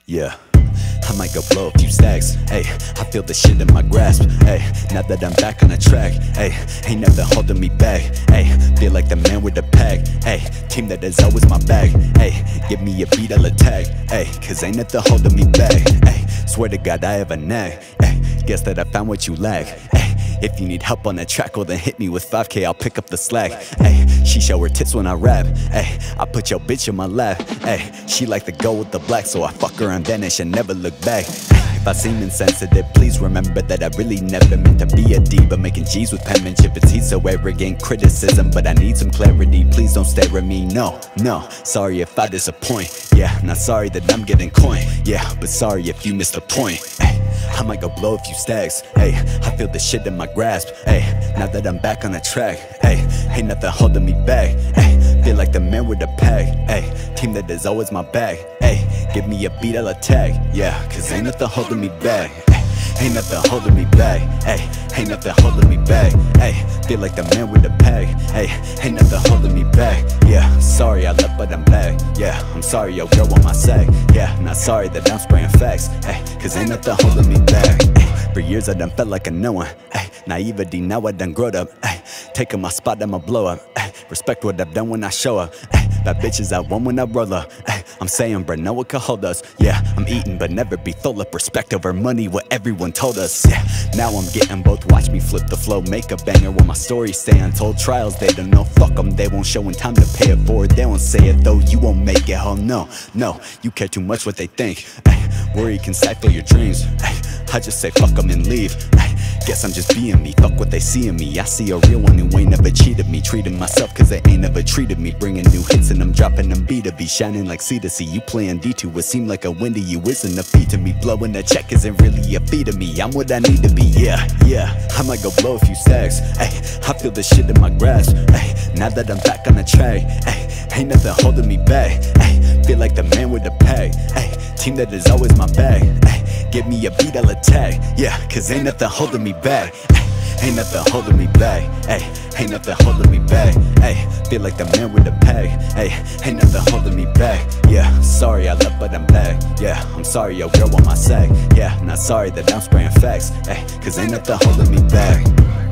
Yeah, I might go blow a few stacks. Hey, I feel the shit in my grasp. Hey, now that I'm back on the track. Hey, ain't nothing holding me back. Hey, feel like the man with the pack. Hey, team that is always my bag. Hey, give me a beat, I'll attack. Hey, cause ain't nothing holding me back. Hey, swear to God I have a knack. Hey, guess that I found what you lack. Hey, if you need help on the track, well then hit me with 5K, I'll pick up the slack. Ay, she show her tits when I rap. Ay, I put your bitch in my lap. Ay, she like to go with the black, so I fuck her and vanish and never look back. Ay, if I seem insensitive, please remember that I really never meant to be a D, but making G's with penmanship, it's heat so arrogant. Criticism, but I need some clarity, please don't stare at me. No, sorry if I disappoint. Yeah, not sorry that I'm getting coin. Yeah, but sorry if you missed the point. Ay, I might go blow a few stacks. Hey, I feel the shit in my grasp. Hey, now that I'm back on the track. Hey, ain't nothing holding me back. Hey, feel like the man with the pack. Hey, team that is always my back. Hey, give me a beat, I'll attack. Yeah, cause ain't nothing holding me back. Ain't nothing holding me back. Ay, ain't nothing holding me back. Ay, feel like the man with the pack. Ay, ain't nothing holding me back. Yeah, sorry I left but I'm back. Yeah, I'm sorry yo girl on my sack. Yeah, not sorry that I'm spraying facts. Ay, cause ain't nothing holding me back. Ay, for years I done felt like a no one. Ay, naivety, now I done growed up. Ay, taking my spot, I'ma blow up. Ay, respect what I've done when I show up. Ay, bad bitches I won when I roll up. Ay, I'm saying bro, no one can hold us. Yeah, I'm eating but never be full up. Respect over money, what everyone told us. Yeah, now I'm getting both. Watch me flip the flow, make a banger while my stories stay untold. Trials they don't know, fuck them, they won't show in time to pay it forward. They won't say it though, you won't make it. Oh no, you care too much what they think. Ay, worry can stifle your dreams. Ay, I just say fuck them and leave. Ay, guess I'm just being me, fuck what they see in me. I see a real one who ain't never cheated me. Treating myself cause they ain't never treated me. Bringing new hits and I'm dropping them B2B. Shining like C2C, you playing D2. It seem like a win to you isn't a feat to me. Blowing a check isn't really a fee to me. I'm what I need to be, yeah, I might go blow a few stacks. Ay, I feel the shit in my grasp. Ay, now that I'm back on the track. Ay, ain't nothing holding me back. Ay, feel like the man with the pack. Ay, team that is always my bag. Ay, give me a beat, I'll attack. Yeah, cause ain't nothing holding me back. Ay, ain't nothing holding me back. Ay, ain't nothing holding me back. Ay, feel like the man with the pack. Ay, ain't nothing holding me back. Yeah, sorry I left but I'm back. Yeah, I'm sorry yo girl on my sack. Yeah, not sorry that I'm spraying facts. Ay, cause ain't nothing holding me back.